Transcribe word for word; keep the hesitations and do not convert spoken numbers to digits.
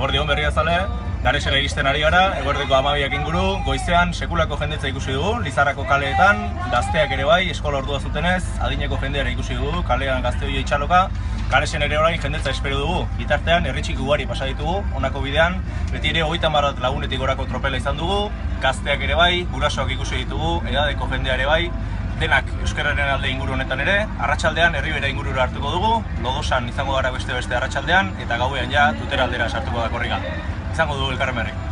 Eguerdion berria zale, Garesera iristen ari gara, eguerdiko hamabiak inguru, goizean sekulako jendetza ikusi dugu, Lizarrako kaleetan, gazteak ere bai, eskola ordua zutenez, adineko jendeara ikusi dugu, kalean gazte hori itxaloka, Garesen ere orain jendetza espero dugu, bitartean herritxik ugari pasa ditugu, honako bidean, beti ere hogeita hamar lagunetik gorako tropela izan dugu, gazteak ere bai, gurasoak ikusi ditugu, edadeko jendea ere bai, denak euskararen alde inguru honetan ere, arratsaldean Herribera ingurura hartuko dugu, Lodosan izango gara beste beste arratsaldean eta gauean ja Tutera aldera sartuko da korrika. Izango dugu elkarren berri.